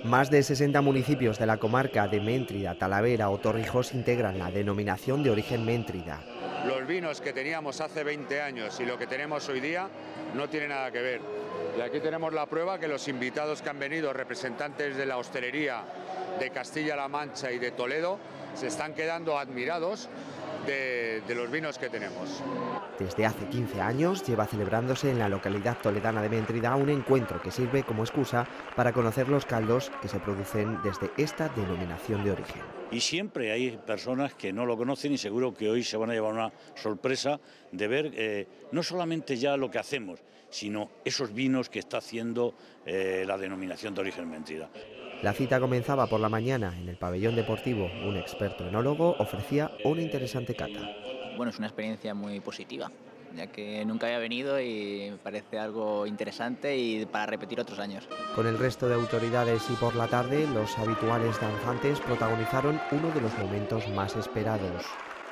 Más de 60 municipios de la comarca de Méntrida, Talavera o Torrijos integran la denominación de origen Méntrida. Los vinos que teníamos hace 20 años y lo que tenemos hoy día no tiene nada que ver. Y aquí tenemos la prueba que los invitados que han venido, representantes de la hostelería de Castilla-La Mancha y de Toledo, se están quedando admirados de los vinos que tenemos. Desde hace 15 años lleva celebrándose en la localidad toledana de Méntrida un encuentro que sirve como excusa para conocer los caldos que se producen desde esta denominación de origen. Y siempre hay personas que no lo conocen y seguro que hoy se van a llevar una sorpresa de ver no solamente ya lo que hacemos, sino esos vinos que está haciendo la denominación de origen Méntrida. La cita comenzaba por la mañana en el pabellón deportivo. Un experto enólogo ofrecía una interesante cata. Bueno, es una experiencia muy positiva, ya que nunca había venido y me parece algo interesante y para repetir otros años. Con el resto de autoridades y por la tarde, los habituales danzantes protagonizaron uno de los momentos más esperados.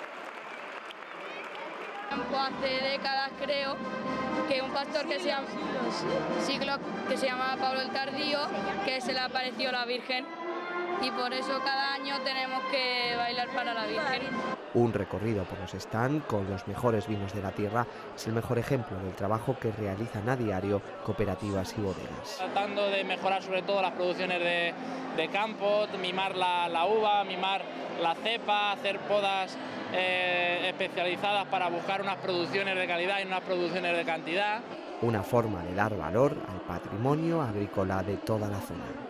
Hace décadas creo que un pastor que se llama siglos que se llama Pablo el Tardío, que se le apareció la Virgen y por eso cada año tenemos que bailar para la Virgen. Un recorrido por los stands con los mejores vinos de la tierra es el mejor ejemplo del trabajo que realizan a diario cooperativas y bodegas. Tratando de mejorar sobre todo las producciones de campo, mimar la uva, mimar la cepa, hacer podas especializadas para buscar unas producciones de calidad y unas producciones de cantidad. Una forma de dar valor al patrimonio agrícola de toda la zona.